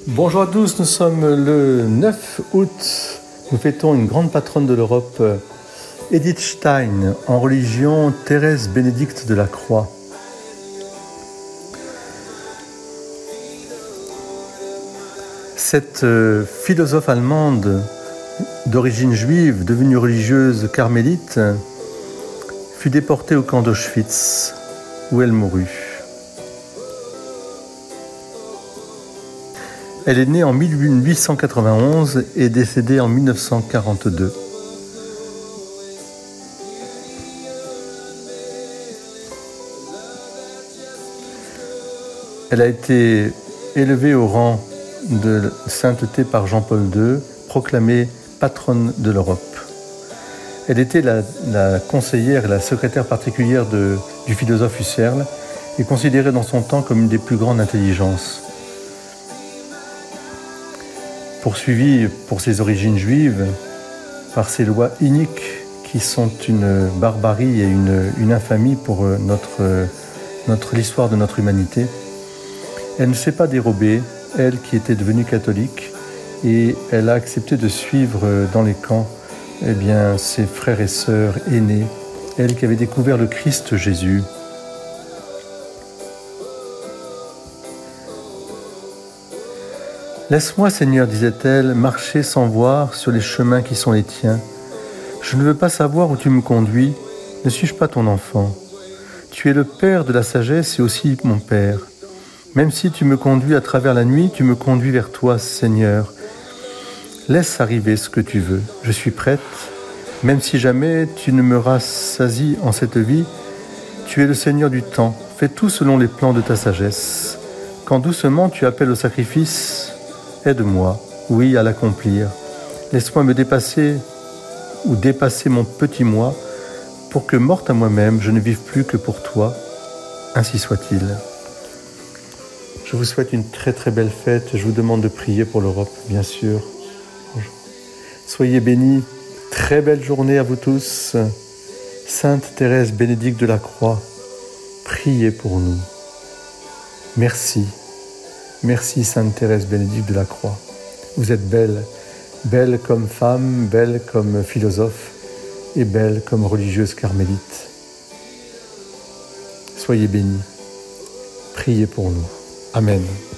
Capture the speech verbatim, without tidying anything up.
Bonjour à tous, nous sommes le neuf août. Nous fêtons une grande patronne de l'Europe, Edith Stein, en religion Thérèse Bénédicte de la Croix. Cette philosophe allemande d'origine juive, devenue religieuse carmélite, fut déportée au camp d'Auschwitz, où elle mourut. Elle est née en mille huit cent quatre-vingt-onze et décédée en mille neuf cent quarante-deux. Elle a été élevée au rang de sainteté par Jean-Paul deux, proclamée patronne de l'Europe. Elle était la, la conseillère et la secrétaire particulière de, du philosophe Husserl et considérée dans son temps comme une des plus grandes intelligences. Poursuivie pour ses origines juives, par ses lois iniques qui sont une barbarie et une, une infamie pour notre, notre, l'histoire de notre humanité, elle ne s'est pas dérobée, elle qui était devenue catholique, et elle a accepté de suivre dans les camps eh bien, ses frères et sœurs aînés, elle qui avait découvert le Christ Jésus. Laisse-moi, Seigneur, disait-elle, marcher sans voir sur les chemins qui sont les tiens. Je ne veux pas savoir où tu me conduis, ne suis-je pas ton enfant? Tu es le Père de la sagesse et aussi mon Père. Même si tu me conduis à travers la nuit, tu me conduis vers toi, Seigneur. Laisse arriver ce que tu veux, je suis prête. Même si jamais tu ne me rassasies en cette vie, tu es le Seigneur du temps. Fais tout selon les plans de ta sagesse. Quand doucement tu appelles au sacrifice, aide-moi, oui, à l'accomplir. Laisse-moi me dépasser ou dépasser mon petit moi pour que, morte à moi-même, je ne vive plus que pour toi. Ainsi soit-il. Je vous souhaite une très très belle fête. Je vous demande de prier pour l'Europe, bien sûr. Bonjour. Soyez bénis. Très belle journée à vous tous. Sainte Thérèse Bénédicte de la Croix, priez pour nous. Merci. Merci Sainte Thérèse Bénédicte de la Croix. Vous êtes belle, belle comme femme, belle comme philosophe et belle comme religieuse carmélite. Soyez bénis. Priez pour nous. Amen.